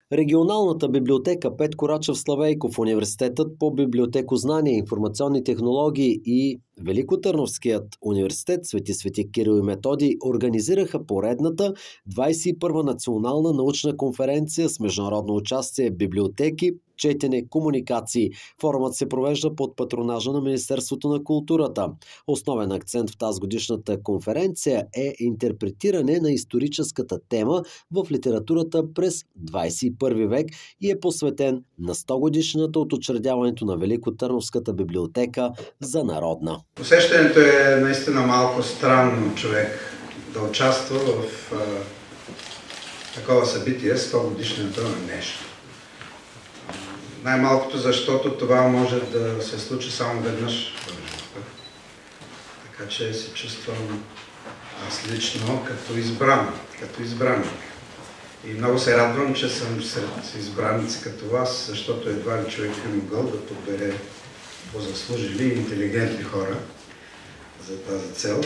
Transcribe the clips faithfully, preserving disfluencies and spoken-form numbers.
Регионалната библиотека Петко Рачов Славейков, Университетът по библиотекознание и информационни технологии и Великотърновският университет Свети Свети Кирил и Методий организираха поредната двадесет и първа национална научна конференция с международно участие библиотеки, четене, комуникации. Форумът се провежда под патронажа на Министерството на културата. Основен акцент в тази годишната конференция е интерпретиране на историческата тема в литературата през двадесет и първи век и е посветен на сто годишната от учредяването на Великотърновската библиотека за народна. Усещането е наистина малко странно човек да участва в а, такова събитие, сто годишната на нещо. Най-малкото, защото това може да се случи само веднъж в живота. Така че се чувствам аз лично като избран, като избраник. И много се радвам, че съм сред избраници като вас, защото едва ли човек би могъл да подбере по-заслужили и интелигентни хора за тази цел.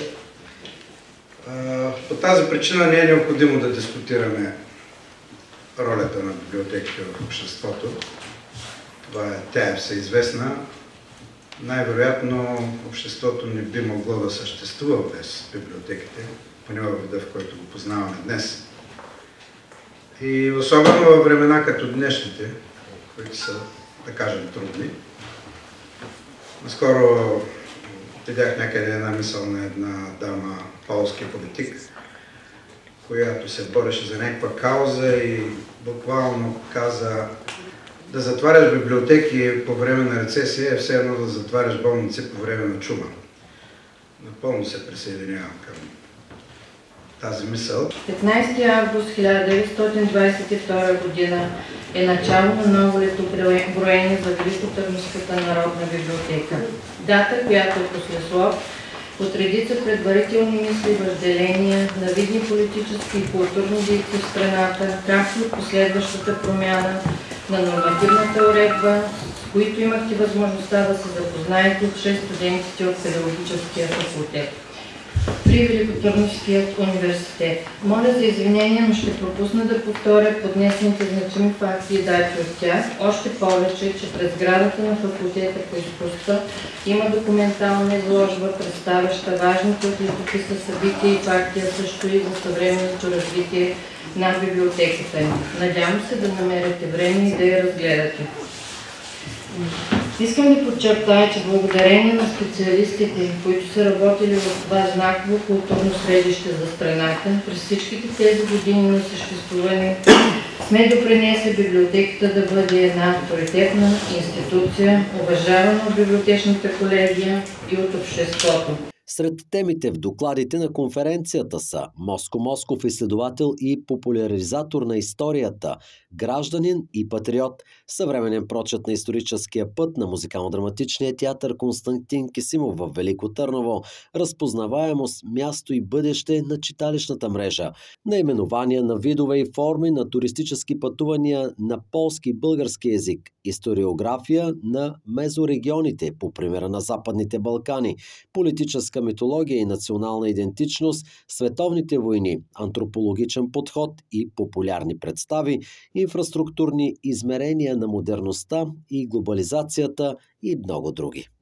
По тази причина не е необходимо да дискутираме ролята на библиотеките в обществото. Това е, тя е всеизвестна. Най-вероятно обществото не би могло да съществува без библиотеките, поне във вида, в който го познаваме днес. И особено във времена като днешните, които са, да кажем, трудни. Наскоро видях някъде една мисъл на една дама, полски политик, която се бореше за някаква кауза и буквално каза: да затваряш библиотеки по време на рецесия е все едно да затваряш болници по време на чума. Напълно се присъединявам към тази мисъл. петнадесети август хиляда деветстотин двадесет и втора година е начало на ново летоброение за Великотърновската народна библиотека. Дата, която е послеслов от редица предварителни мисли, въжделения на видни политически и културни дейци в страната, както и последващата промяна на нормативната уредба, с които имахте възможността да се запознаете чрез студентите от педагогическия факултет при Великотърновският университет. Моля за извинение, но ще пропусна да повторя поднесените значими факти и дати от тях, още повече, че през сградата на факултета по изкуства има документална изложба, представяща важните от летописа събития и факти, а също и за съвременното развитие на библиотеката ни. Надявам се да намерите време и да я разгледате. Искам да подчертая, че благодарение на специалистите, които са работили в това знаково културно средище за страната, през всичките тези години на съществуване сме допринесли библиотеката да бъде една авторитетна институция, уважавана от библиотечната колегия и от обществото. Сред темите в докладите на конференцията са Моско Москов, изследовател и популяризатор на историята, гражданин и патриот, съвременен прочит на историческия път на музикално-драматичния театър Константин Кисимов в Велико Търново, разпознаваемост, място и бъдеще на читалищната мрежа, наименования на видове и форми на туристически пътувания на полски и български език, историография на мезорегионите по примера на Западните Балкани, политическа митология и национална идентичност, световните войни, антропологичен подход и популярни представи, инфраструктурни измерения на модерността и глобализацията и много други.